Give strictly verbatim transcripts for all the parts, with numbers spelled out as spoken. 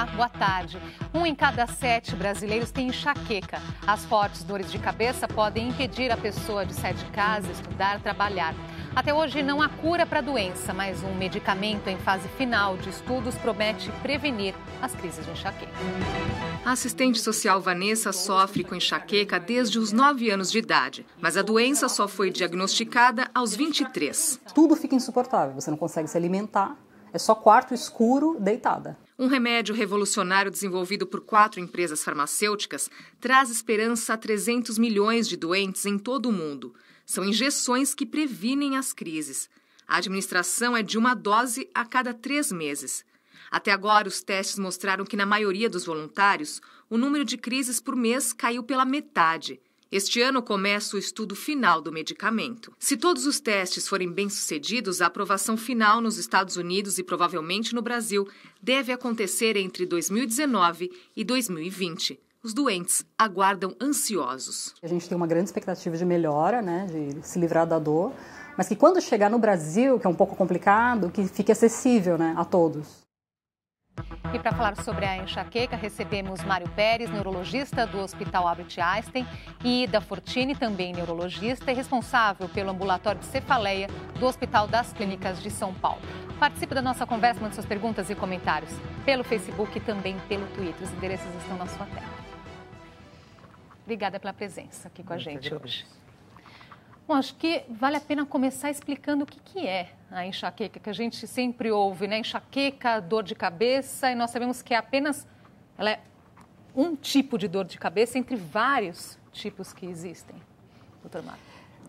Olá, boa tarde. Um em cada sete brasileiros tem enxaqueca. As fortes dores de cabeça podem impedir a pessoa de sair de casa, estudar, trabalhar. Até hoje não há cura para a doença, mas um medicamento em fase final de estudos promete prevenir as crises de enxaqueca. A assistente social Vanessa sofre com enxaqueca desde os nove anos de idade, mas a doença só foi diagnosticada aos vinte e três. Tudo fica insuportável, você não consegue se alimentar, é só quarto escuro, deitada. Um remédio revolucionário desenvolvido por quatro empresas farmacêuticas traz esperança a trezentos milhões de doentes em todo o mundo. São injeções que previnem as crises. A administração é de uma dose a cada três meses. Até agora, os testes mostraram que, na maioria dos voluntários, o número de crises por mês caiu pela metade. Este ano começa o estudo final do medicamento. Se todos os testes forem bem-sucedidos, a aprovação final nos Estados Unidos e provavelmente no Brasil deve acontecer entre dois mil e dezenove e dois mil e vinte. Os doentes aguardam ansiosos. A gente tem uma grande expectativa de melhora, né, de se livrar da dor, mas que quando chegar no Brasil, que é um pouco complicado, que fique acessível, né, a todos. E para falar sobre a enxaqueca, recebemos Mário Pérez, neurologista do Hospital Albert Einstein, e Ida Fortini, também neurologista e responsável pelo ambulatório de cefaleia do Hospital das Clínicas de São Paulo. Participe da nossa conversa, mande suas perguntas e comentários pelo Facebook e também pelo Twitter. Os endereços estão na sua tela. Obrigada pela presença aqui com a gente hoje. Bom, acho que vale a pena começar explicando o que, que é a enxaqueca, que a gente sempre ouve, né? Enxaqueca, dor de cabeça, e nós sabemos que é apenas ela é um tipo de dor de cabeça entre vários tipos que existem. Doutor Mário.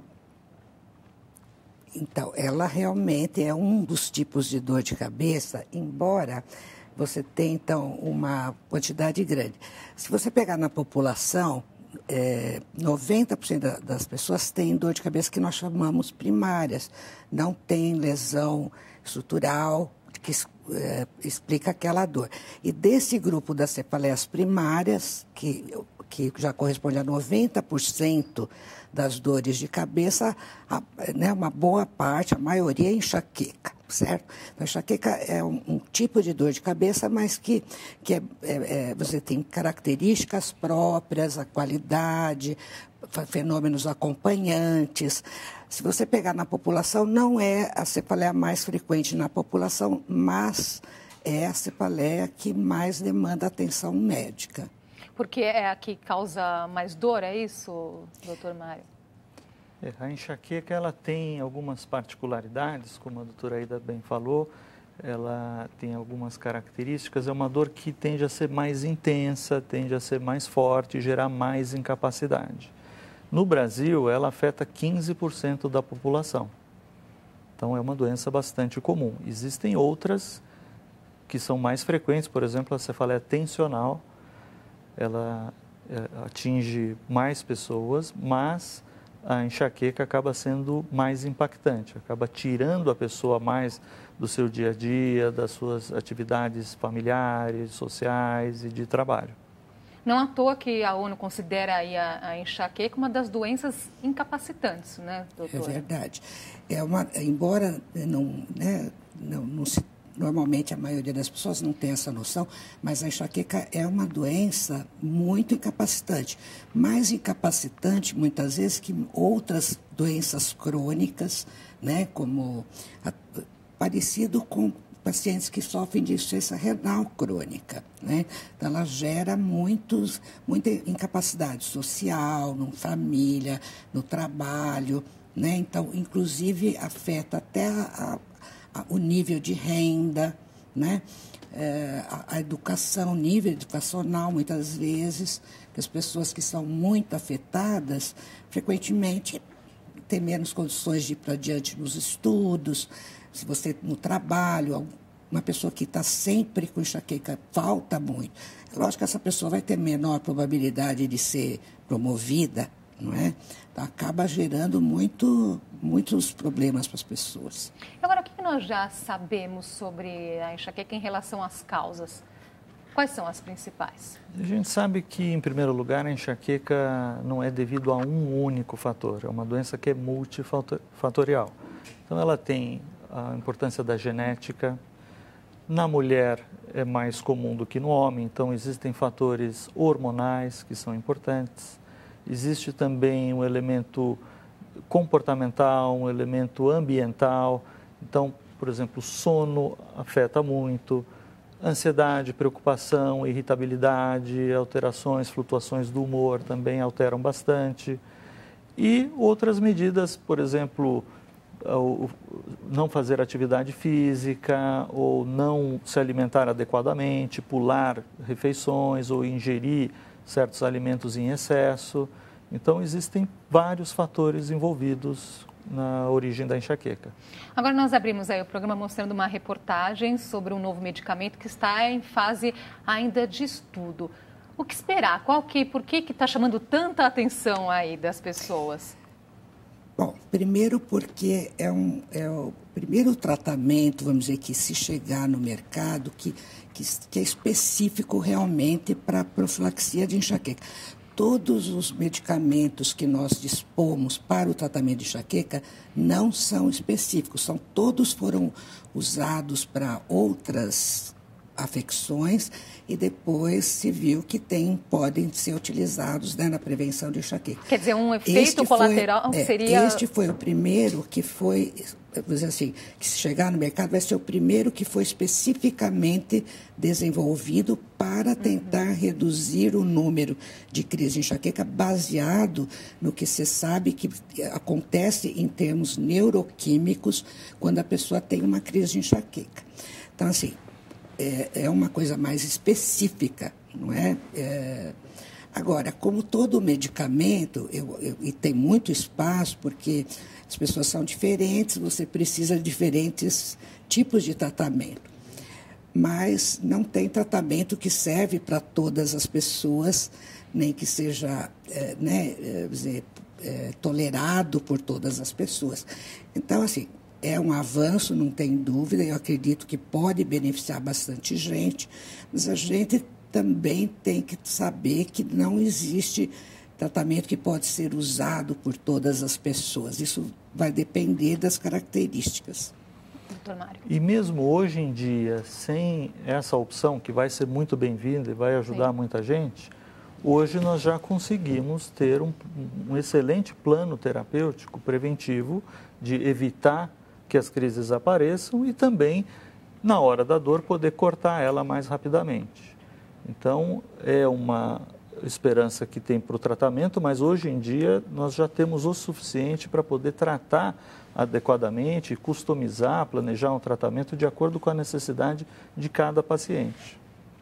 Então, ela realmente é um dos tipos de dor de cabeça, embora você tenha, então, uma quantidade grande. Se você pegar na população, É, noventa por cento das pessoas têm dor de cabeça que nós chamamos primárias. Não tem lesão estrutural que é, explica aquela dor. E desse grupo das cefaleias primárias, que, que já corresponde a noventa por cento das dores de cabeça, a, né, uma boa parte, a maioria é enxaqueca, certo? A enxaqueca é um, um tipo de dor de cabeça, mas que, que é, é, é, você tem características próprias, a qualidade, fenômenos acompanhantes. Se você pegar na população, não é a cefaleia mais frequente na população, mas é a cefaleia que mais demanda atenção médica. Porque é a que causa mais dor, é isso, doutor Mário? É, a enxaqueca ela tem algumas particularidades, como a doutora Ida bem falou, ela tem algumas características, é uma dor que tende a ser mais intensa, tende a ser mais forte, gerar mais incapacidade. No Brasil, ela afeta quinze por cento da população, então é uma doença bastante comum. Existem outras que são mais frequentes, por exemplo, a cefaleia tensional, ela é, atinge mais pessoas, mas a enxaqueca acaba sendo mais impactante, acaba tirando a pessoa mais do seu dia a dia, das suas atividades familiares, sociais e de trabalho. Não à toa que a ONU considera aí a, a enxaqueca uma das doenças incapacitantes, né, doutora? É verdade. É uma, embora não, né, não, não se Normalmente, a maioria das pessoas não tem essa noção, mas a enxaqueca é uma doença muito incapacitante. Mais incapacitante, muitas vezes, que outras doenças crônicas, né, como a, parecido com pacientes que sofrem de insuficiência renal crônica, né? Então, ela gera muitos, muita incapacidade social, na família, no trabalho, né? Então, inclusive, afeta até a, a o nível de renda, né? É, a, a educação, o nível educacional, muitas vezes, que as pessoas que são muito afetadas, frequentemente têm menos condições de ir para adiante nos estudos, se você no trabalho, uma pessoa que está sempre com enxaqueca, falta muito. É lógico que essa pessoa vai ter menor probabilidade de ser promovida, não é? Então, acaba gerando muito, muitos problemas para as pessoas. Agora, o que nós já sabemos sobre a enxaqueca em relação às causas? Quais são as principais? A gente sabe que, em primeiro lugar, a enxaqueca não é devido a um único fator. É uma doença que é multifatorial. Então, ela tem a importância da genética, Na mulher é mais comum do que no homem, então existem fatores hormonais que são importantes. Existe também um elemento comportamental, um elemento ambiental. Então, por exemplo, sono afeta muito, ansiedade, preocupação, irritabilidade, alterações, flutuações do humor também alteram bastante. E outras medidas, por exemplo, não fazer atividade física ou não se alimentar adequadamente, pular refeições ou ingerir certos alimentos em excesso. Então, existem vários fatores envolvidos na origem da enxaqueca. Agora nós abrimos aí o programa mostrando uma reportagem sobre um novo medicamento que está em fase ainda de estudo. O que esperar? Qual que, por que está chamando tanta atenção aí das pessoas? Bom, primeiro porque é, um, é o primeiro tratamento, vamos dizer, que se chegar no mercado, que, que, que é específico realmente para a profilaxia de enxaqueca. Todos os medicamentos que nós dispomos para o tratamento de enxaqueca não são específicos, são, todos foram usados para outras afecções e depois se viu que tem, podem ser utilizados, né, na prevenção de enxaqueca. Quer dizer, um efeito este colateral foi, seria... É, este foi o primeiro que foi, vamos dizer assim, que se chegar no mercado vai ser o primeiro que foi especificamente desenvolvido para tentar uhum. reduzir o número de crises de enxaqueca baseado no que se sabe que acontece em termos neuroquímicos quando a pessoa tem uma crise de enxaqueca. Então, assim, É, é uma coisa mais específica, não é? é agora, como todo medicamento, eu, eu, e tem muito espaço, porque as pessoas são diferentes, você precisa de diferentes tipos de tratamento. Mas não tem tratamento que serve para todas as pessoas, nem que seja é, né, é, dizer, é, tolerado por todas as pessoas. Então, assim, é um avanço, não tem dúvida, eu acredito que pode beneficiar bastante gente, mas a gente também tem que saber que não existe tratamento que pode ser usado por todas as pessoas. Isso vai depender das características. Doutor Mário. E mesmo hoje em dia, sem essa opção, que vai ser muito bem-vinda e vai ajudar Sim. muita gente, hoje nós já conseguimos ter um, um excelente plano terapêutico preventivo de evitar que as crises apareçam e também, na hora da dor, poder cortar ela mais rapidamente. Então, é uma esperança que tem para o tratamento, mas hoje em dia nós já temos o suficiente para poder tratar adequadamente, customizar, planejar um tratamento de acordo com a necessidade de cada paciente.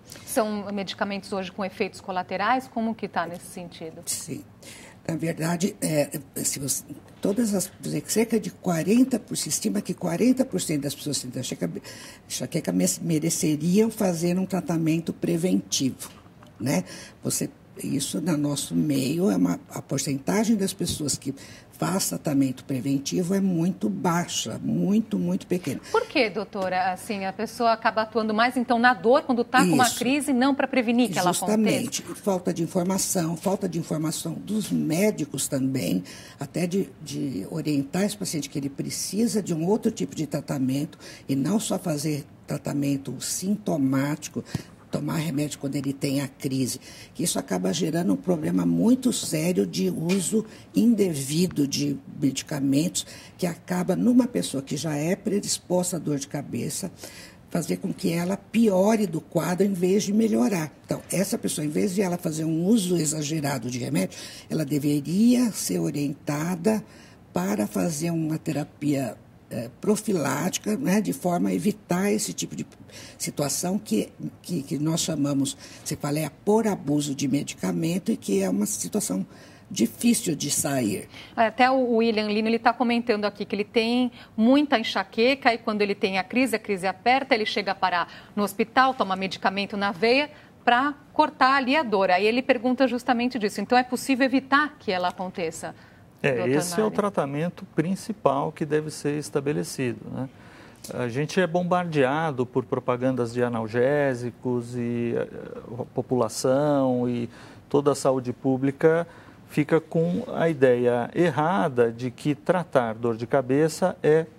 São medicamentos hoje com efeitos colaterais? Como que está nesse sentido? Sim. Na verdade, é, se você, todas as, cerca de quarenta por cento, se estima que quarenta por cento das pessoas que têm enxaqueca, enxaqueca mereceriam fazer um tratamento preventivo, né? Você, isso, no nosso meio, é uma, a porcentagem das pessoas que faz tratamento preventivo é muito baixa, muito, muito pequena. Por que, doutora? Assim, a pessoa acaba atuando mais, então, na dor, quando está com uma crise, não para prevenir que Justamente. ela aconteça? Justamente. Falta de informação, falta de informação dos médicos também, até de, de orientar esse paciente que ele precisa de um outro tipo de tratamento e não só fazer tratamento sintomático, tomar remédio quando ele tem a crise, que isso acaba gerando um problema muito sério de uso indevido de medicamentos, que acaba, numa pessoa que já é predisposta à dor de cabeça, fazer com que ela piore do quadro em vez de melhorar. Então, essa pessoa, em vez de ela fazer um uso exagerado de remédio, ela deveria ser orientada para fazer uma terapia É, profilática, né, de forma a evitar esse tipo de situação que, que, que nós chamamos, cefaleia por abuso de medicamento e que é uma situação difícil de sair. Até o William Lino, ele está comentando aqui que ele tem muita enxaqueca e quando ele tem a crise, a crise aperta, ele chega a parar no hospital, toma medicamento na veia para cortar ali a dor. Aí ele pergunta justamente disso. Então, é possível evitar que ela aconteça? É, esse é o tratamento principal que deve ser estabelecido, né? A gente é bombardeado por propagandas de analgésicos e a população e toda a saúde pública fica com a ideia errada de que tratar dor de cabeça é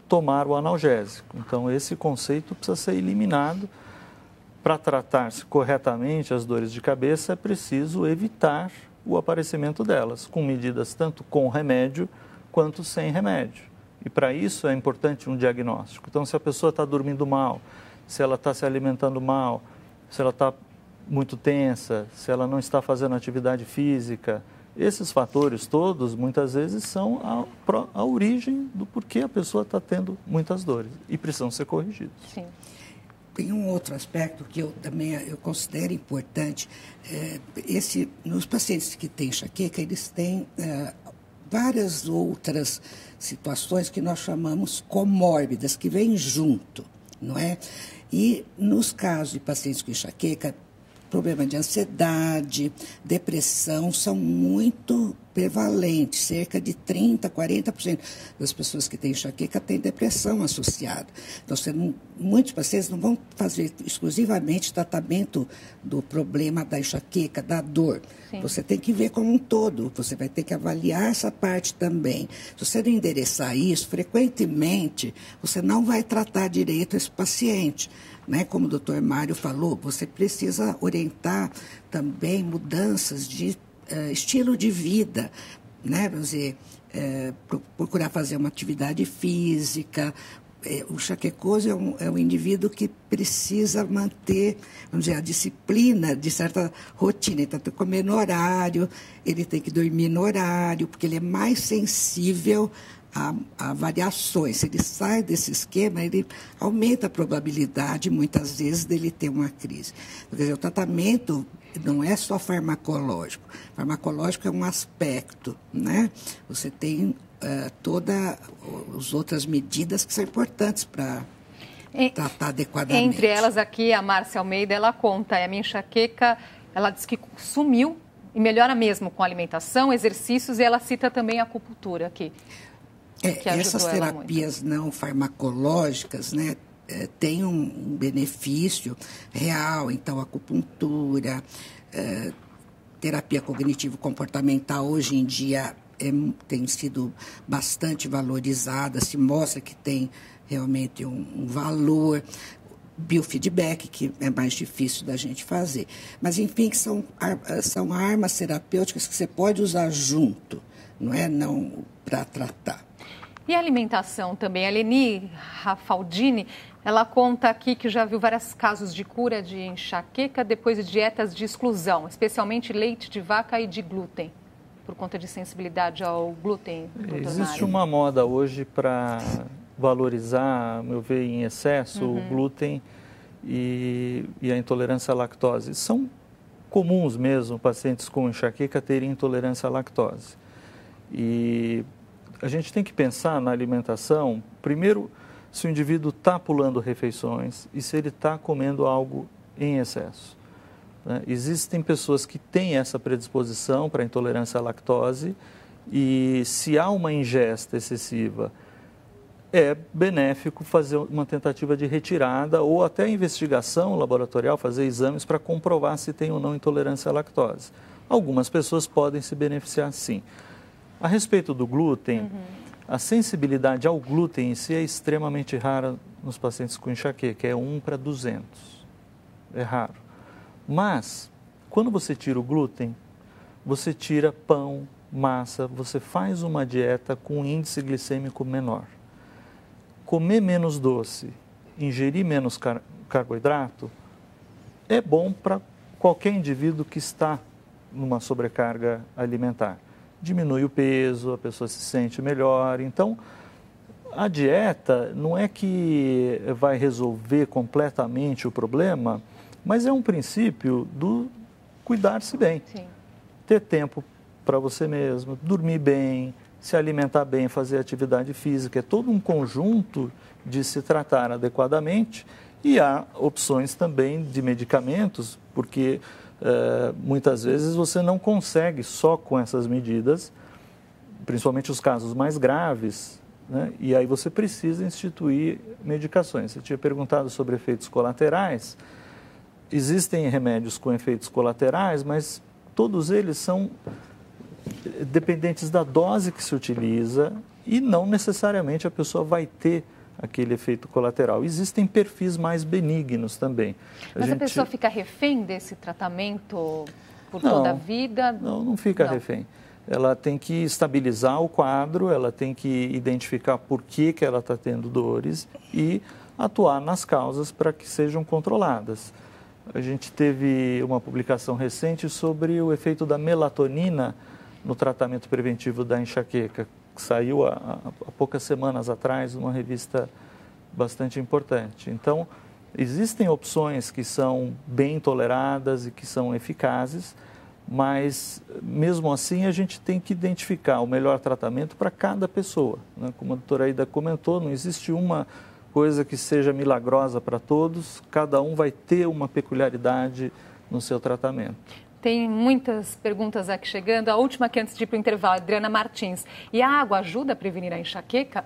tomar o analgésico. Então, esse conceito precisa ser eliminado. Para tratar-se corretamente as dores de cabeça, é preciso evitar o aparecimento delas, com medidas tanto com remédio quanto sem remédio. E para isso é importante um diagnóstico. Então, se a pessoa está dormindo mal, se ela está se alimentando mal, se ela está muito tensa, se ela não está fazendo atividade física, esses fatores todos, muitas vezes, são a, a origem do porquê a pessoa está tendo muitas dores e precisam ser corrigidos. Sim. Tem um outro aspecto que eu também eu considero importante. É, esse, nos pacientes que têm enxaqueca, eles têm é, várias outras situações que nós chamamos comórbidas, que vêm junto, não é? E nos casos de pacientes com enxaqueca, problema de ansiedade, depressão são muito prevalentes. Cerca de trinta, quarenta por cento das pessoas que têm enxaqueca têm depressão associada. Então, você não, muitos pacientes não vão fazer exclusivamente tratamento do problema da enxaqueca, da dor. Sim. Você tem que ver como um todo, você vai ter que avaliar essa parte também. Se você não endereçar isso, frequentemente, você não vai tratar direito esse paciente. Né? Como o doutor Mário falou, você precisa orientar também mudanças de uh, estilo de vida, né? Vamos dizer, uh, procurar fazer uma atividade física. Uh, o enxaquecoso é um, é um indivíduo que precisa manter, vamos dizer, a disciplina de certa rotina. Ele tem que comer no horário, ele tem que dormir no horário, porque ele é mais sensível A, a variações. Se ele sai desse esquema, ele aumenta a probabilidade, muitas vezes, dele ter uma crise. Quer dizer, o tratamento não é só farmacológico. Farmacológico é um aspecto, né? Você tem uh, todas as outras medidas que são importantes para tratar adequadamente. Entre elas aqui, a Márcia Almeida, ela conta, a minha enxaqueca, ela diz que sumiu e melhora mesmo com alimentação, exercícios, e ela cita também a acupuntura aqui. É, essas terapias não farmacológicas, né, é, têm um, um benefício real. Então, acupuntura, é, terapia cognitivo-comportamental, hoje em dia é, tem sido bastante valorizada, se mostra que tem realmente um, um valor. Biofeedback, que é mais difícil da gente fazer. Mas, enfim, são, são armas terapêuticas que você pode usar junto, não é? Não para tratar. E a alimentação também. A Leni Rafaldini, ela conta aqui que já viu vários casos de cura de enxaqueca depois de dietas de exclusão, especialmente leite de vaca e de glúten, por conta de sensibilidade ao glúten. Existe uma moda hoje para valorizar, a meu ver, em excesso, uhum. o glúten e, e a intolerância à lactose. São comuns mesmo pacientes com enxaqueca terem intolerância à lactose. E a gente tem que pensar na alimentação, primeiro, se o indivíduo está pulando refeições e se ele está comendo algo em excesso. Né? Existem pessoas que têm essa predisposição para intolerância à lactose e se há uma ingesta excessiva, é benéfico fazer uma tentativa de retirada ou até investigação laboratorial, fazer exames para comprovar se tem ou não intolerância à lactose. Algumas pessoas podem se beneficiar sim. A respeito do glúten, uhum. a sensibilidade ao glúten em si é extremamente rara nos pacientes com enxaqueca, é um para duzentos, é raro. Mas, quando você tira o glúten, você tira pão, massa, você faz uma dieta com um índice glicêmico menor. Comer menos doce, ingerir menos car- carboidrato, é bom para qualquer indivíduo que está numa sobrecarga alimentar. Diminui o peso, a pessoa se sente melhor. Então, a dieta não é que vai resolver completamente o problema, mas é um princípio do cuidar-se bem. Sim. Ter tempo para você mesmo, dormir bem, se alimentar bem, fazer atividade física. É todo um conjunto de se tratar adequadamente. E há opções também de medicamentos, porque Uh, muitas vezes você não consegue só com essas medidas, principalmente os casos mais graves, né? E aí você precisa instituir medicações. Você tinha perguntado sobre efeitos colaterais. Existem remédios com efeitos colaterais, mas todos eles são dependentes da dose que se utiliza e não necessariamente a pessoa vai ter aquele efeito colateral. Existem perfis mais benignos também. A Mas gente... a pessoa fica refém desse tratamento por não, toda a vida? Não, não fica não. refém. Ela tem que estabilizar o quadro, ela tem que identificar por que, que ela está tendo dores e atuar nas causas para que sejam controladas. A gente teve uma publicação recente sobre o efeito da melatonina no tratamento preventivo da enxaqueca, que saiu há, há poucas semanas atrás, numa revista bastante importante. Então, existem opções que são bem toleradas e que são eficazes, mas, mesmo assim, a gente tem que identificar o melhor tratamento para cada pessoa, né? Como a doutora Aida comentou, não existe uma coisa que seja milagrosa para todos, cada um vai ter uma peculiaridade no seu tratamento. Tem muitas perguntas aqui chegando. A última aqui antes de ir para o intervalo, Adriana Martins. E a água ajuda a prevenir a enxaqueca?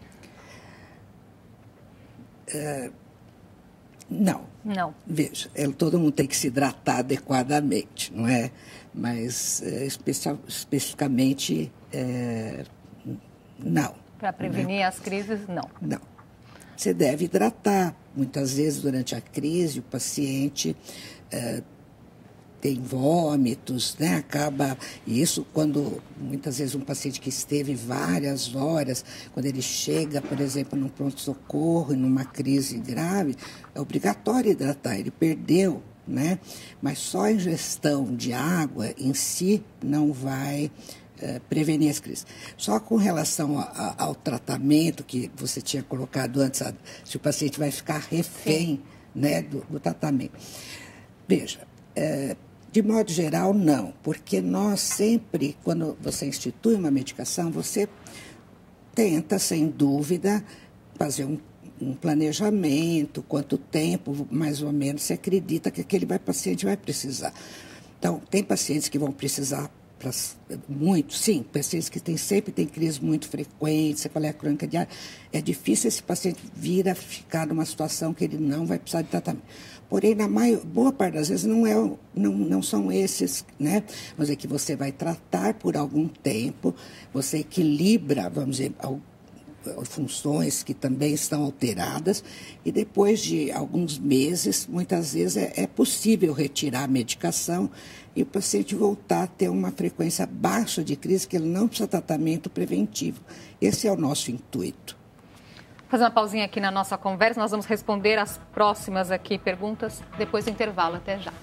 É, não. Não. Veja, todo mundo tem que se hidratar adequadamente, não é? Mas é, especial, especificamente, é, não. Para prevenir né? as crises, não. Não. Você deve hidratar. Muitas vezes, durante a crise, o paciente é, tem vômitos, né? Acaba... E isso quando, muitas vezes, um paciente que esteve várias horas, quando ele chega, por exemplo, num pronto-socorro, numa crise grave, é obrigatório hidratar. Ele perdeu, né? Mas só a ingestão de água em si não vai... Uh, prevenir as crises. Só com relação a, a, ao tratamento que você tinha colocado antes, a, se o paciente vai ficar refém né, do, do tratamento. Veja, uh, de modo geral, não, porque nós sempre, quando você institui uma medicação, você tenta, sem dúvida, fazer um, um planejamento, quanto tempo, mais ou menos, você acredita que aquele vai, paciente vai precisar. Então, tem pacientes que vão precisar muito, sim, pacientes que tem, sempre têm crises muito frequentes, cefaleia crônica diária, é difícil esse paciente vir a ficar numa situação que ele não vai precisar de tratamento. Porém, na maior, boa parte das vezes, não, é, não, não são esses, né? Vamos dizer que você vai tratar por algum tempo, você equilibra, vamos dizer, funções que também estão alteradas e depois de alguns meses, muitas vezes é, é possível retirar a medicação e o paciente voltar a ter uma frequência baixa de crise, que ele não precisa de tratamento preventivo. Esse é o nosso intuito. Vou fazer uma pausinha aqui na nossa conversa, nós vamos responder as próximas aqui perguntas depois do intervalo. Até já.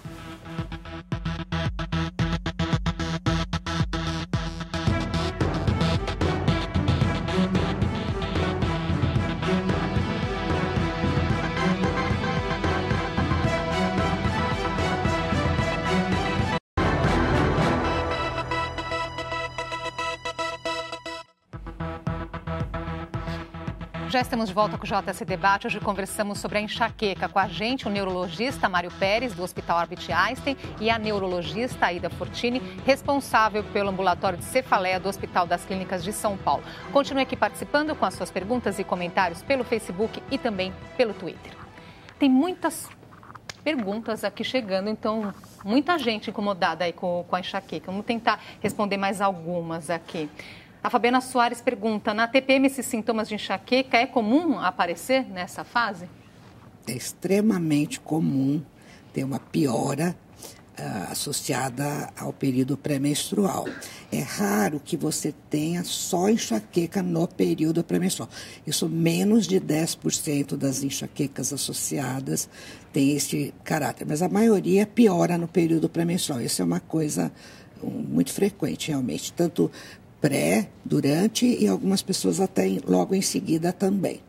Já estamos de volta com o J S Debate. Hoje conversamos sobre a enxaqueca. Com a gente, o neurologista Mário Pérez, do Hospital Albert Einstein, e a neurologista Aida Fortini, responsável pelo ambulatório de cefaleia do Hospital das Clínicas de São Paulo. Continue aqui participando com as suas perguntas e comentários pelo Facebook e também pelo Twitter. Tem muitas perguntas aqui chegando, então muita gente incomodada aí com, com a enxaqueca. Vamos tentar responder mais algumas aqui. A Fabiana Soares pergunta, na T P M esses sintomas de enxaqueca é comum aparecer nessa fase? É extremamente comum ter uma piora uh, associada ao período pré-menstrual. É raro que você tenha só enxaqueca no período pré-menstrual. Isso, menos de dez por cento das enxaquecas associadas tem esse caráter, mas a maioria piora no período pré-menstrual. Isso é uma coisa um, muito frequente, realmente, tanto pré, durante e algumas pessoas até logo em seguida também.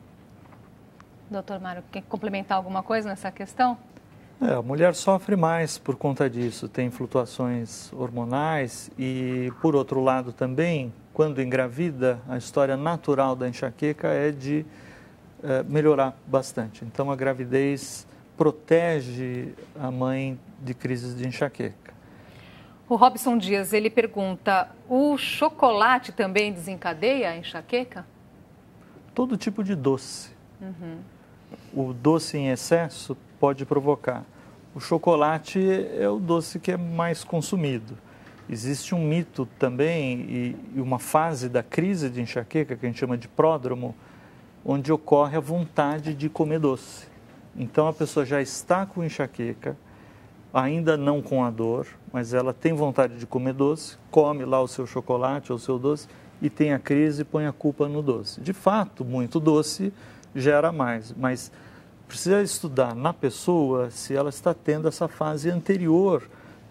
Doutor Mário, quer complementar alguma coisa nessa questão? É, a mulher sofre mais por conta disso, tem flutuações hormonais e, por outro lado também, quando engravida, a história natural da enxaqueca é de é, melhorar bastante. Então, a gravidez protege a mãe de crises de enxaqueca. O Robson Dias, ele pergunta, o chocolate também desencadeia a enxaqueca? Todo tipo de doce. Uhum. O doce em excesso pode provocar. O chocolate é o doce que é mais consumido. Existe um mito também e uma fase da crise de enxaqueca, que a gente chama de pródromo, onde ocorre a vontade de comer doce. Então, a pessoa já está com enxaqueca, ainda não com a dor, mas ela tem vontade de comer doce, come lá o seu chocolate ou o seu doce e tem a crise e põe a culpa no doce. De fato, muito doce gera mais, mas precisa estudar na pessoa se ela está tendo essa fase anterior.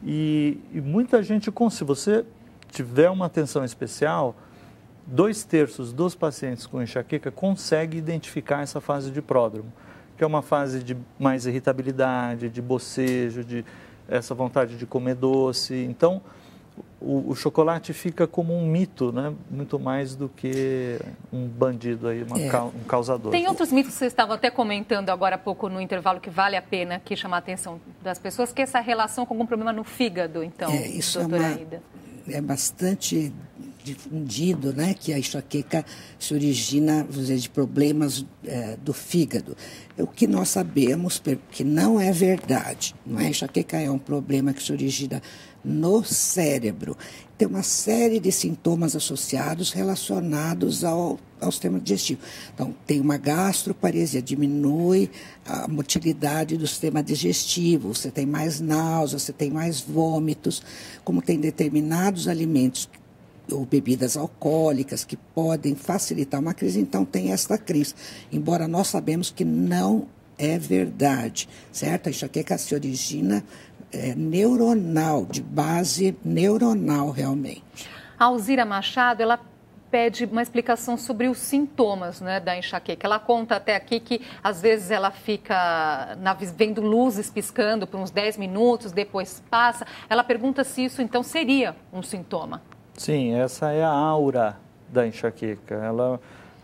E, e muita gente, se você tiver uma atenção especial, dois terços dos pacientes com enxaqueca conseguem identificar essa fase de pródromo, que é uma fase de mais irritabilidade, de bocejo, de essa vontade de comer doce. Então, o, o chocolate fica como um mito, né? Muito mais do que um bandido, aí, uma, é. um causador. Tem outros mitos que vocês estavam até comentando agora há pouco no intervalo que vale a pena aqui chamar a atenção das pessoas, que é essa relação com algum problema no fígado, então, é, isso doutora é uma, Aida. É bastante difundido, né, que a enxaqueca se origina, vamos dizer, de problemas é, do fígado. O que nós sabemos que não é verdade, não é? A enxaqueca é um problema que se origina no cérebro. Tem uma série de sintomas associados relacionados ao, ao sistema digestivo. Então, tem uma gastroparesia, diminui a motilidade do sistema digestivo, você tem mais náuseas, você tem mais vômitos, como tem determinados alimentos ou bebidas alcoólicas que podem facilitar uma crise, então tem esta crise. Embora nós sabemos que não é verdade, certo? A enxaqueca se origina é, neuronal, de base neuronal realmente. A Alzira Machado, ela pede uma explicação sobre os sintomas, né, da enxaqueca. Ela conta até aqui que às vezes ela fica na, vendo luzes piscando por uns dez minutos, depois passa. Ela pergunta se isso então seria um sintoma. Sim, essa é a aura da enxaqueca. Ela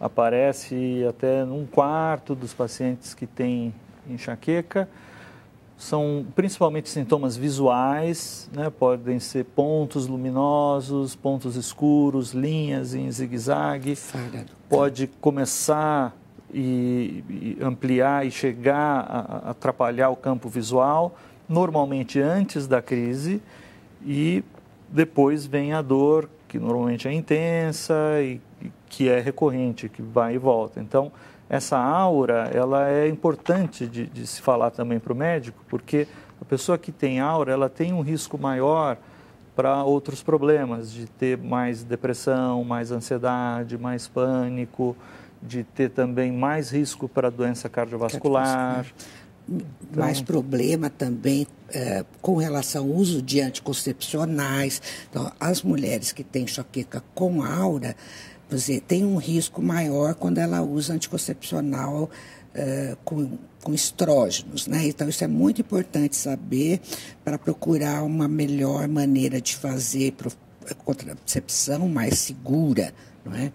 aparece até num quarto dos pacientes que têm enxaqueca. São principalmente sintomas visuais, né? Podem ser pontos luminosos, pontos escuros, linhas em zigue-zague. Pode começar e, e ampliar e chegar a, a atrapalhar o campo visual, normalmente antes da crise, e depois vem a dor, que normalmente é intensa e que é recorrente, que vai e volta. Então, essa aura, ela é importante de, de se falar também para o médico, porque a pessoa que tem aura, ela tem um risco maior para outros problemas, de ter mais depressão, mais ansiedade, mais pânico, de ter também mais risco para doença cardiovascular. Então, mais problema também é, com relação ao uso de anticoncepcionais. Então, as mulheres que têm enxaqueca com aura, você tem um risco maior quando ela usa anticoncepcional é, com, com estrógenos, né? Então, isso é muito importante saber para procurar uma melhor maneira de fazer contracepção mais segura, não é?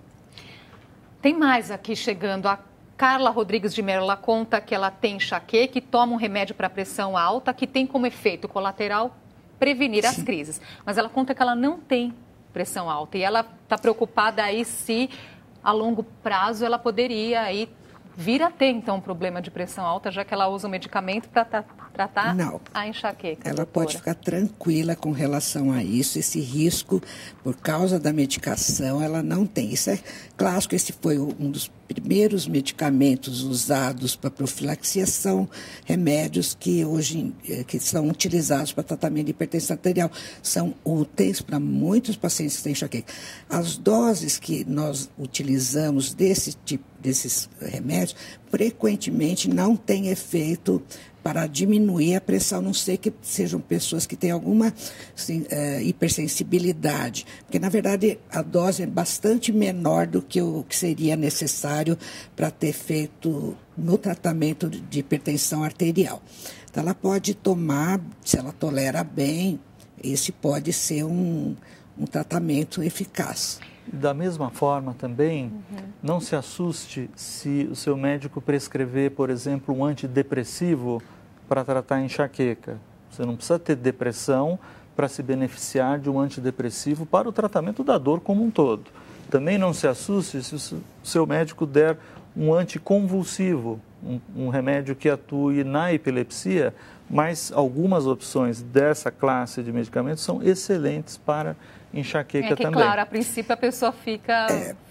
Tem mais aqui chegando. A Carla Rodrigues de Mello conta que ela tem enxaqueca e toma um remédio para pressão alta que tem como efeito colateral prevenir as crises. Mas ela conta que ela não tem pressão alta e ela está preocupada aí se a longo prazo ela poderia aí vir a ter então um problema de pressão alta, já que ela usa o medicamento para tratar não, a enxaqueca. Ela doutora. Pode ficar tranquila com relação a isso, esse risco por causa da medicação ela não tem. Isso é clássico, esse foi um dos primeiros medicamentos usados para profilaxia, são remédios que hoje que são utilizados para tratamento de hipertensão arterial. São úteis para muitos pacientes que têm enxaqueca. As doses que nós utilizamos desse tipo, desses remédios, frequentemente não têm efeito para diminuir a pressão, a não ser que sejam pessoas que têm alguma assim, é, hipersensibilidade. Porque, na verdade, a dose é bastante menor do que o que seria necessário para ter efeito no tratamento de hipertensão arterial. Então, ela pode tomar, se ela tolera bem, esse pode ser um, um tratamento eficaz. Da mesma forma também, uhum. não se assuste se o seu médico prescrever, por exemplo, um antidepressivo para tratar a enxaqueca. Você não precisa ter depressão para se beneficiar de um antidepressivo para o tratamento da dor como um todo. Também não se assuste se o seu médico der um anticonvulsivo, um, um remédio que atue na epilepsia, mas algumas opções dessa classe de medicamentos são excelentes para enxaqueca é que, também. Claro, a princípio a pessoa fica, é,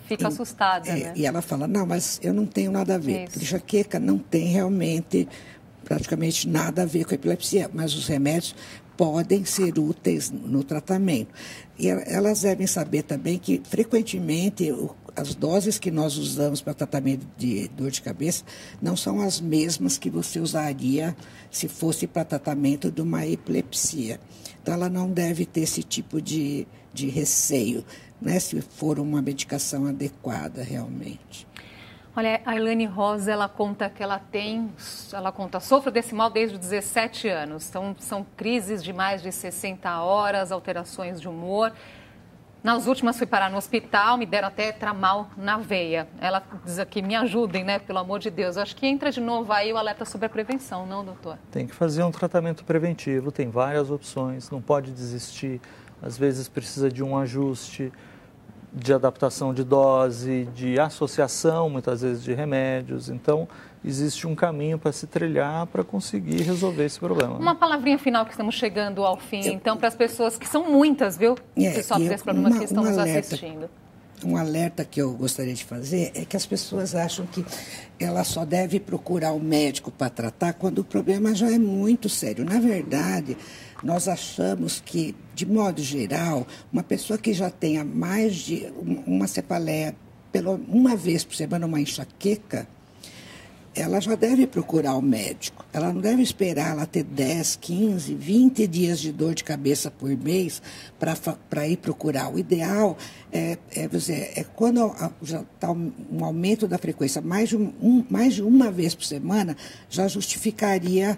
fica assustada, é, né? E ela fala, não, mas eu não tenho nada a ver. Isso. Porque enxaqueca não tem realmente, praticamente nada a ver com a epilepsia, mas os remédios podem ser úteis no tratamento. E elas devem saber também que, frequentemente, as doses que nós usamos para tratamento de dor de cabeça não são as mesmas que você usaria se fosse para tratamento de uma epilepsia. Então, ela não deve ter esse tipo de, de receio, né, se for uma medicação adequada realmente. Olha, a Elaine Rosa, ela conta que ela tem, ela conta, sofre desse mal desde os dezessete anos. Então, são crises de mais de sessenta horas, alterações de humor. Nas últimas fui parar no hospital, me deram até tramal na veia. Ela diz aqui, me ajudem, né, pelo amor de Deus. Acho que entra de novo aí o alerta sobre a prevenção, não, doutor? Tem que fazer um tratamento preventivo, tem várias opções, não pode desistir. Às vezes precisa de um ajuste, de adaptação de dose, de associação, muitas vezes, de remédios. Então, existe um caminho para se trilhar para conseguir resolver esse problema. Uma palavrinha final que estamos chegando ao fim, eu, então, para as pessoas que são muitas, viu? É, que sofrem desse problema, uma, que estão um nos alerta, assistindo. Um alerta que eu gostaria de fazer é que as pessoas acham que ela só deve procurar o médico para tratar quando o problema já é muito sério. Na verdade, nós achamos que, de modo geral, uma pessoa que já tenha mais de uma cefaleia, pelo, uma vez por semana, uma enxaqueca, ela já deve procurar o médico. Ela não deve esperar ela ter dez, quinze, vinte dias de dor de cabeça por mês para ir procurar. O ideal é, é, dizer, é quando já está um aumento da frequência mais de, um, mais de uma vez por semana, já justificaria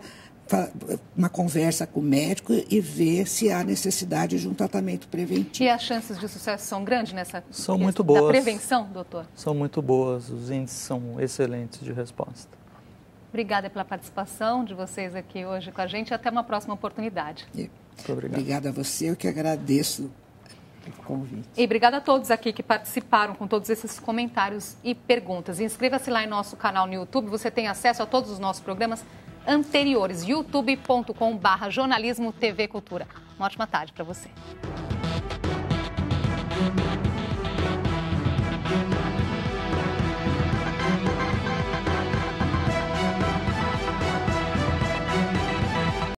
uma conversa com o médico e ver se há necessidade de um tratamento preventivo. E as chances de sucesso são grandes nessa são muito boas. Da prevenção, doutor? São muito boas, os índices são excelentes de resposta. Obrigada pela participação de vocês aqui hoje com a gente e até uma próxima oportunidade. E, muito obrigado. Obrigada a você, eu que agradeço o convite. E obrigada a todos aqui que participaram com todos esses comentários e perguntas. Inscreva-se lá em nosso canal no YouTube, você tem acesso a todos os nossos programas anteriores, youtube ponto com barra jornalismo T V Cultura. Uma ótima tarde para você.